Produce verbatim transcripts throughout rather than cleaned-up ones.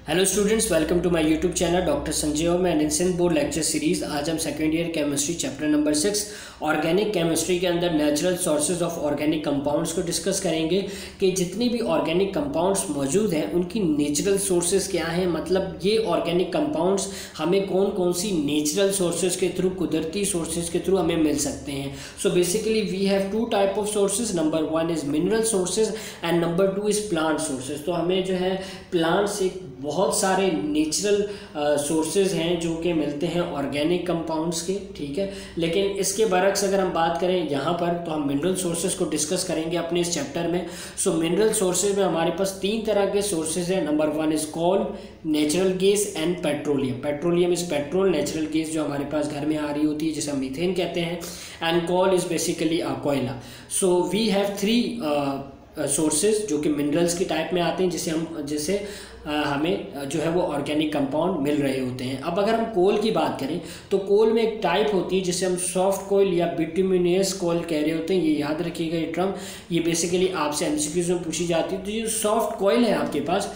Hello students, welcome to my YouTube channel doctor Sanjay Om and इंसेंट board lecture series. आज हम second year chemistry chapter number six organic chemistry के अंदर natural sources of organic compounds को discuss करेंगे कि जितनी भी ऑर्गेनिक कंपाउंड्स मौजूद हैं उनकी नेचुरल सोर्सेज क्या हैं, मतलब ये ऑर्गेनिक कंपाउंड्स हमें कौन कौन सी नेचुरल सोर्सेज के थ्रू, कुदरती सोर्सेज के थ्रू हमें मिल सकते हैं। So basically we have two type of sources, number one is mineral sources and number two is plant sources. तो हमें जो है प्लांट से बहुत सारे नेचुरल सोर्सेज हैं जो कि मिलते हैं ऑर्गेनिक कंपाउंड्स के, ठीक है। लेकिन इसके बरक्स अगर हम बात करें यहाँ पर तो हम मिनरल सोर्सेज को डिस्कस करेंगे अपने इस चैप्टर में। सो मिनरल सोर्सेज में हमारे पास तीन तरह के सोर्सेज हैं। Number one is coal, natural gas and petroleum. Petroleum is petrol, natural gas जो हमारे पास घर में आ रही होती है जिसे हम मीथेन कहते हैं, एंड कोल इज़ बेसिकली कोयला। So we have three sources जो कि मिनरल्स की टाइप में आते हैं, जिसे हम जिसे आ, हमें जो है वो ऑर्गेनिक कंपाउंड मिल रहे होते हैं। अब अगर हम कोल की बात करें तो कोल में एक टाइप होती है जिसे हम सॉफ्ट कोयल या बिटुमिनियस कोल कह रहे होते हैं। ये याद रखिएगा, ये टर्म ये बेसिकली आपसे एमसीक्यूज में पूछी जाती है। तो ये सॉफ्ट कोयल है आपके पास,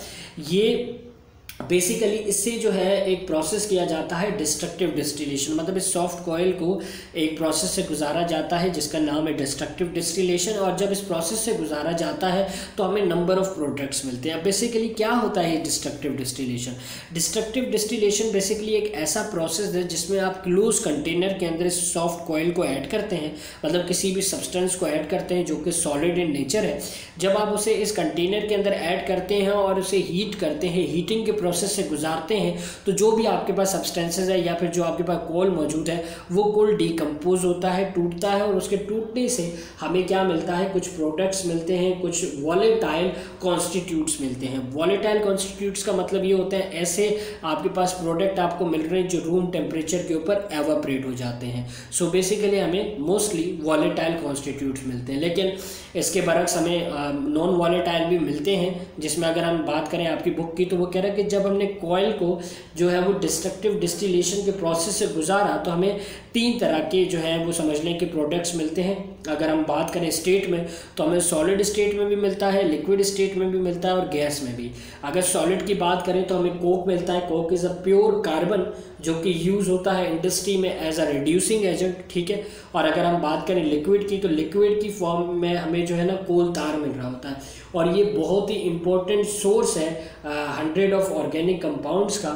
ये बेसिकली इससे जो है एक प्रोसेस किया जाता है डिस्ट्रक्टिव डिस्टिलेशन, मतलब इस सॉफ्ट कोयल को एक प्रोसेस से गुजारा जाता है जिसका नाम है डिस्ट्रक्टिव डिस्टिलेशन। और जब इस प्रोसेस से गुजारा जाता है तो हमें नंबर ऑफ प्रोडक्ट्स मिलते हैं। अब बेसिकली क्या होता है destructive distillation? Destructive distillation basically एक ऐसा प्रोसेस है जिसमें आप क्लोज कंटेनर के अंदर इस सॉफ्ट कोयल को ऐड करते हैं, मतलब किसी भी सब्सटेंस को ऐड करते हैं जो कि सॉलिड इन नेचर है। जब आप उसे इस कंटेनर के अंदर ऐड करते हैं और उसे हीट करते हैं, हीटिंग के प्रोसेस से गुजारते हैं, तो जो भी आपके पास सब्सटेंसेस है या फिर जो आपके पास कोल मौजूद है वो कोल डिकम्पोज होता है, टूटता है, और उसके टूटने से हमें क्या मिलता है, कुछ प्रोडक्ट्स मिलते हैं, कुछ वॉलेटाइल कॉन्स्टिट्यूट्स मिलते हैं। वॉलेटाइल कॉन्स्टिट्यूट्स का मतलब ये होता है ऐसे आपके पास प्रोडक्ट आपको मिल रहे हैं जो रूम टेम्परेचर के ऊपर एवापरेट हो जाते हैं। सो बेसिकली हमें मोस्टली वॉलेटाइल कॉन्स्टिट्यूट्स मिलते हैं, लेकिन इसके बरक्स हमें नॉन वॉलेटाइल भी मिलते हैं, जिसमें अगर हम बात करें आपकी बुक की तो वो कह रहा है कि जब हमने कोयल को जो है वो डिस्ट्रक्टिव डिस्टिलेशन के प्रोसेस से गुजारा तो हमें तीन तरह के जो है वो समझ लें कि प्रोडक्ट्स मिलते हैं। अगर हम बात करें स्टेट में तो हमें सॉलिड स्टेट में भी मिलता है, लिक्विड स्टेट में भी मिलता है और गैस में भी। अगर सॉलिड की बात करें तो हमें कोक मिलता है। Coke is a pure carbon जो कि यूज़ होता है इंडस्ट्री में एज अ रिड्यूसिंग एजेंट, ठीक है। और अगर हम बात करें लिक्विड की तो लिक्विड की फॉर्म में हमें जो है ना कोल तार मिल रहा होता है, और ये बहुत ही इंपॉर्टेंट सोर्स है हंड्रेड ऑफ ऑर्गेनिक कंपाउंड्स का।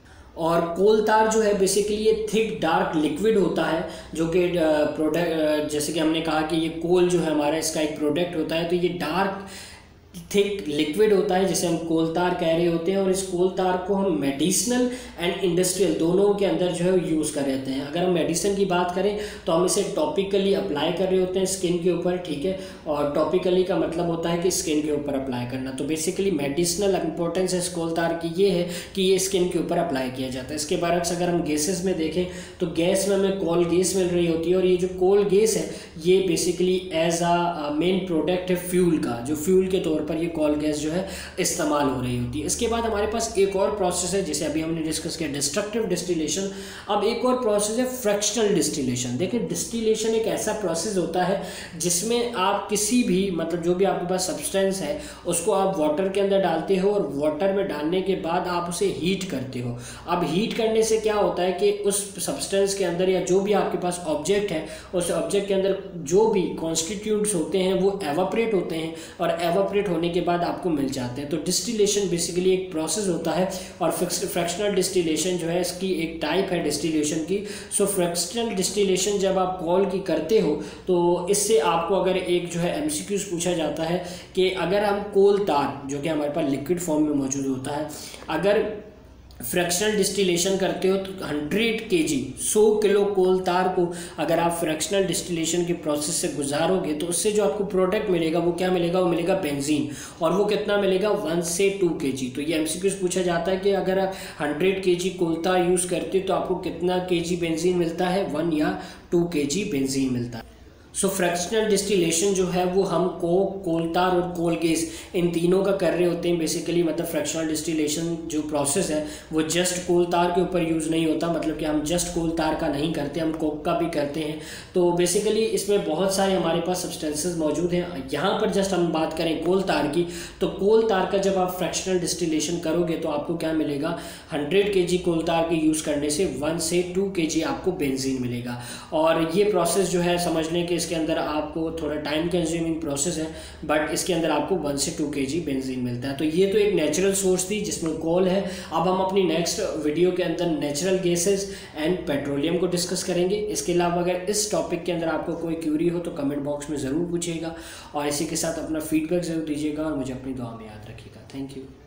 और कोल तार जो है बेसिकली ये थिक डार्क लिक्विड होता है जो कि प्रोडक्ट, जैसे कि हमने कहा कि ये कोल जो है हमारा इसका एक प्रोडक्ट होता है, तो ये डार्क थिक लिक्विड होता है जिसे हम कोल तार कह रहे होते हैं। और इस कोल तार को हम मेडिसिनल एंड इंडस्ट्रियल दोनों के अंदर जो है यूज़ कर रहे होते हैं। अगर हम मेडिसिन की बात करें तो हम इसे टॉपिकली अप्लाई कर रहे होते हैं स्किन के ऊपर, ठीक है। और टॉपिकली का मतलब होता है कि स्किन के ऊपर अप्लाई करना। तो बेसिकली मेडिसिनल इंपॉर्टेंस इस कोल तार की ये है कि ये स्किन के ऊपर अप्लाई किया जाता है। इसके बरक्स अगर हम गैसेज में देखें तो गैस में हमें कोल गैस मिल रही होती है, और ये जो कोल गैस है ये basically as a main product है फ्यूल का, जो फ्यूल के तौर पर ये कोल गैस जो है इस्तेमाल हो रही होती है। इसके बाद हमारे पास एक और प्रोसेस है जिसे अभी हमने डिस्कस किया, डिस्ट्रक्टिव डिस्टिलेशन। अब एक और प्रोसेस है फ्रैक्शनल डिस्टिलेशन। देखिए डिस्टिलेशन एक ऐसा प्रोसेस होता है जिसमें आप किसी भी, मतलब जो भी आपके पास सब्सटेंस है उसको आप वाटर के अंदर डालते हो, और वाटर में डालने के बाद आप उसे हीट करते हो। अब हीट करने से क्या होता है कि उस सब्सटेंस के अंदर या जो भी आपके पास ऑब्जेक्ट है उस ऑब्जेक्ट के अंदर जो भी कॉन्स्टिट्यूट्स होते हैं वो एवापरेट होते हैं, और एवापरेट होने के बाद आपको मिल जाते हैं। तो डिस्टिलेशन बेसिकली एक प्रोसेस होता है, और फ्रैक्शनल डिस्टिलेशन जो है इसकी एक टाइप है डिस्टिलेशन की। सो फ्रैक्शनल डिस्टिलेशन जब आप कॉल की करते हो तो इससे आपको अगर एक जो है एमसीक्यूज पूछा जाता है कि अगर हम कोल तार जो कि हमारे पास लिक्विड फॉर्म में मौजूद होता है, अगर फ्रैक्शनल डिस्टिलेशन करते हो तो हंड्रेड के जी सौ किलो कोल तार को अगर आप फ्रैक्शनल डिस्टिलेशन के प्रोसेस से गुजारोगे तो उससे जो आपको प्रोडक्ट मिलेगा वो क्या मिलेगा, वो मिलेगा बेंजीन। और वो कितना मिलेगा, वन से टू के जी। तो ये एमसीक्यूज पूछा जाता है कि अगर आप हंड्रेड के जी कोल तार यूज़ करते हो तो आपको कितना के जी बेंजीन मिलता है, वन या टू के जी बेंजीन मिलता है। सो फ्रैक्शनल डिस्टिलेशन जो है वो हम कोक, कोलतार और कोल गैस इन तीनों का कर रहे होते हैं बेसिकली। मतलब फ्रैक्शनल डिस्टिलेशन जो प्रोसेस है वो जस्ट कोलतार के ऊपर यूज़ नहीं होता, मतलब कि हम जस्ट कोलतार का नहीं करते, हम कोक का भी करते हैं। तो बेसिकली इसमें बहुत सारे हमारे पास सब्सटेंसेस मौजूद हैं। यहाँ पर जस्ट हम बात करें कोलतार की, तो कोलतार का जब आप फ्रैक्शनल डिस्टिलेशन करोगे तो आपको क्या मिलेगा, हंड्रेड के जी कोलतार के यूज़ करने से वन से टू के जी आपको बेंजीन मिलेगा। और ये प्रोसेस जो है समझ लें कि इसके अंदर आपको थोड़ा टाइम कंज्यूमिंग प्रोसेस है, बट इसके अंदर आपको वन से टू के जी बेंजीन मिलता है। तो ये तो एक नेचुरल सोर्स थी जिसमें कोल है। अब हम अपनी नेक्स्ट वीडियो के अंदर नेचुरल गैसेस एंड पेट्रोलियम को डिस्कस करेंगे। इसके अलावा अगर इस टॉपिक के अंदर आपको कोई क्यूरी हो तो कमेंट बॉक्स में ज़रूर पूछिएगा और इसी के साथ अपना फीडबैक ज़रूर दीजिएगा और मुझे अपनी दुआ में याद रखिएगा। Thank you.